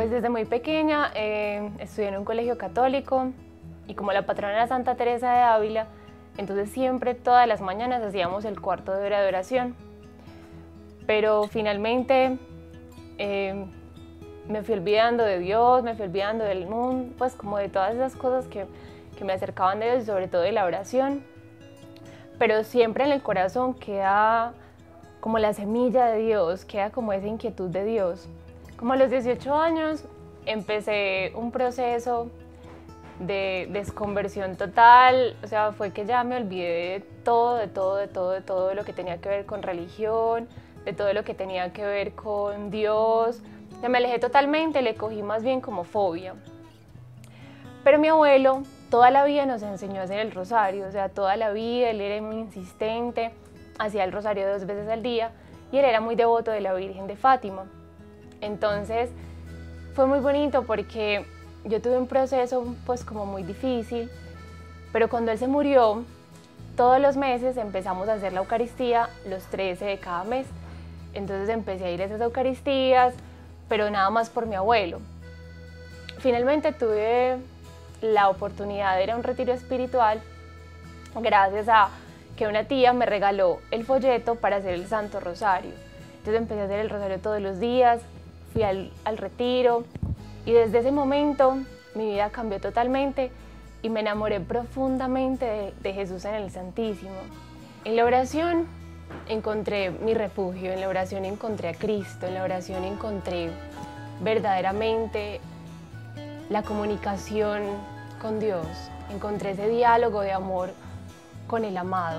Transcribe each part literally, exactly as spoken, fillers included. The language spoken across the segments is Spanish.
Pues desde muy pequeña eh, estudié en un colegio católico y como la patrona era Santa Teresa de Ávila, entonces siempre todas las mañanas hacíamos el cuarto de hora de oración. Pero finalmente eh, me fui olvidando de Dios, me fui olvidando del mundo, pues como de todas esas cosas que, que me acercaban de Dios y sobre todo de la oración. Pero siempre en el corazón queda como la semilla de Dios, queda como esa inquietud de Dios. Como a los dieciocho años empecé un proceso de desconversión total, o sea, fue que ya me olvidé de todo, de todo, de todo, de todo lo que tenía que ver con religión, de todo lo que tenía que ver con Dios. Ya me alejé totalmente, le cogí más bien como fobia. Pero mi abuelo toda la vida nos enseñó a hacer el rosario, o sea, toda la vida él era muy insistente, hacía el rosario dos veces al día y él era muy devoto de la Virgen de Fátima. Entonces fue muy bonito porque yo tuve un proceso pues como muy difícil, pero cuando él se murió, todos los meses empezamos a hacer la Eucaristía los trece de cada mes. Entonces empecé a ir a esas Eucaristías, pero nada más por mi abuelo. Finalmente tuve la oportunidad de ir a un retiro espiritual gracias a que una tía me regaló el folleto para hacer el Santo Rosario. Entonces empecé a hacer el rosario todos los días, fui al, al retiro y desde ese momento mi vida cambió totalmente y me enamoré profundamente de, de Jesús en el Santísimo. En la oración encontré mi refugio, en la oración encontré a Cristo, en la oración encontré verdaderamente la comunicación con Dios, encontré ese diálogo de amor con el amado.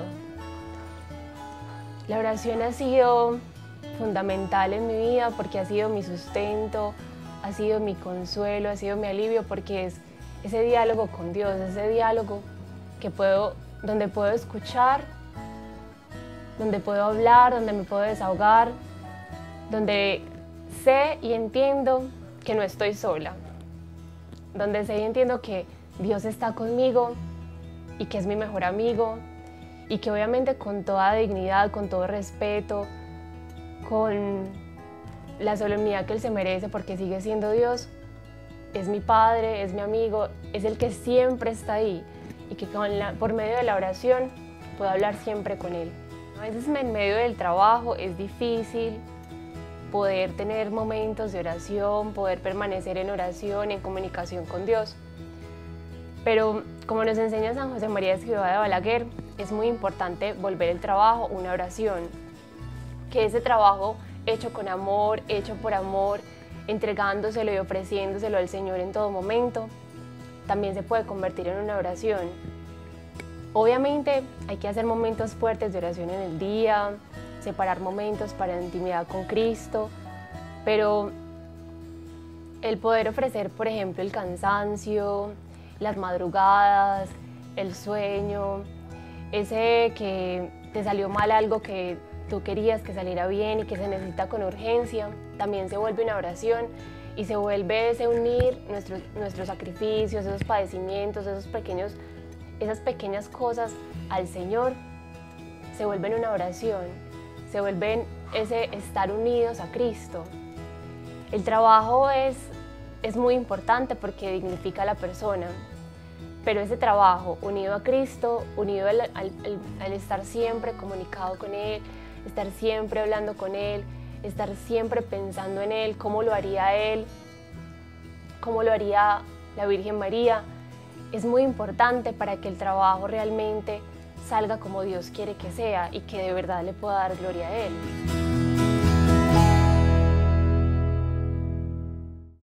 La oración ha sido fundamental en mi vida porque ha sido mi sustento, ha sido mi consuelo, ha sido mi alivio porque es ese diálogo con Dios, ese diálogo que puedo, donde puedo escuchar, donde puedo hablar, donde me puedo desahogar, donde sé y entiendo que no estoy sola, donde sé y entiendo que Dios está conmigo y que es mi mejor amigo y que obviamente con toda dignidad, con todo respeto, con la solemnidad que Él se merece porque sigue siendo Dios, es mi Padre, es mi amigo, es el que siempre está ahí y que con la, por medio de la oración puedo hablar siempre con Él. A veces en medio del trabajo es difícil poder tener momentos de oración, poder permanecer en oración, en comunicación con Dios. Pero como nos enseña San José María Escrivá de Balaguer, es muy importante volver el trabajo una oración. Que ese trabajo hecho con amor, hecho por amor, entregándoselo y ofreciéndoselo al Señor en todo momento, también se puede convertir en una oración. Obviamente hay que hacer momentos fuertes de oración en el día, separar momentos para intimidad con Cristo, pero el poder ofrecer, por ejemplo, el cansancio, las madrugadas, el sueño, ese que te salió mal algo que tú querías que saliera bien y que se necesita con urgencia, también se vuelve una oración y se vuelve ese unir nuestros, nuestros sacrificios, esos padecimientos, esos pequeños, esas pequeñas cosas al Señor, se vuelven una oración, se vuelven ese estar unidos a Cristo. El trabajo es, es muy importante porque dignifica a la persona, pero ese trabajo unido a Cristo, unido al, al, al, al estar siempre comunicado con Él, estar siempre hablando con Él, estar siempre pensando en Él, cómo lo haría Él, cómo lo haría la Virgen María, es muy importante para que el trabajo realmente salga como Dios quiere que sea y que de verdad le pueda dar gloria a Él.